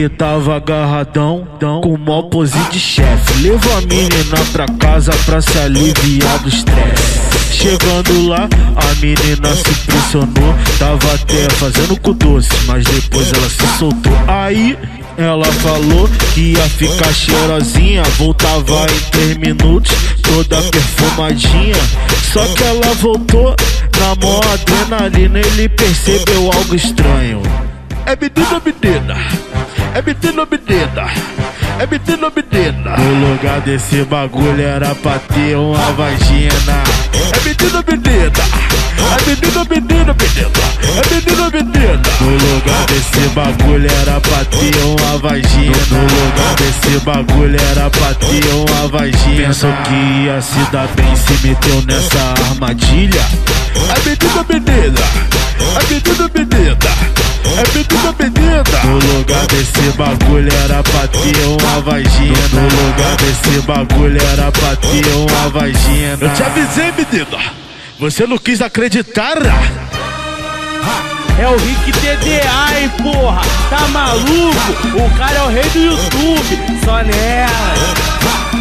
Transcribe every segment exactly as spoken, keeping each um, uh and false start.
ele tava agarradão, com mó pose de chefe. Levou a menina pra casa pra se aliviar do estresse. Chegando lá, a menina se impressionou. Tava até fazendo cu doce, mas depois ela se soltou. Aí ela falou que ia ficar cheirosinha. Voltava em três minutos, toda perfumadinha. Só que ela voltou na mó adrenalina. Ele percebeu algo estranho. É menina, menina, é menina, menina, é menina, menina. No lugar desse bagulho era pra ter uma vagina. É menina, menina, é menina, menina, menina, é menina, menina. No lugar desse bagulho era pra ter uma vagina. No lugar desse bagulho era pra ter uma vagina. Pensou que ia se dar bem, se meteu nessa armadilha. É menina, menina, é menina, menina, é menina, menina. No lugar desse bagulho era pra ter uma vagina. No lugar desse bagulho era pra ter uma vagina. Eu te avisei, menina, você não quis acreditar. É o Rick T D A, hein, porra. Tá maluco? O cara é o rei do YouTube. Só nela.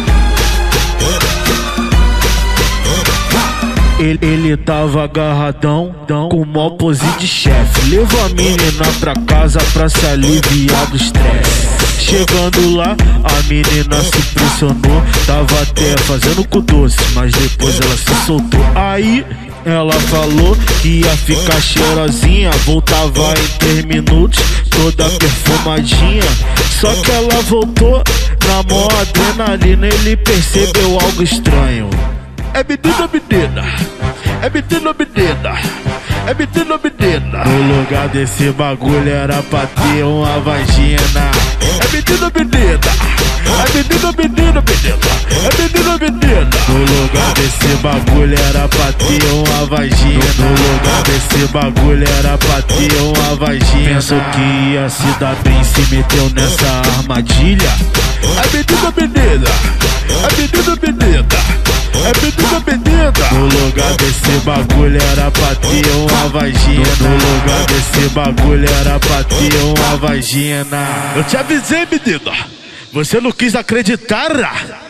Ele, ele tava agarradão, com mó pose de chefe. Levou a menina pra casa pra se aliviar do estresse. Chegando lá, a menina se impressionou. Tava até fazendo cu doce, mas depois ela se soltou. Aí ela falou que ia ficar cheirosinha. Voltava em três minutos, toda perfumadinha. Só que ela voltou na mó adrenalina. Ele percebeu algo estranho. É menina, menina, é menina, menina, é menina, menina. No lugar desse bagulho era pra ter uma vagina. É menina, menina, é menina, menina, menina, é menina, menina. No lugar desse bagulho era pra ter uma vagina. No lugar desse bagulho era pra ter uma vagina. Pensou que ia se dar bem, se meteu nessa armadilha. É menina, menina, é menina, menina, é menina, menina. No lugar desse bagulho era pra ter uma vagina. No lugar desse bagulho era pra ter uma vagina. Eu te avisei, menina, você não quis acreditar.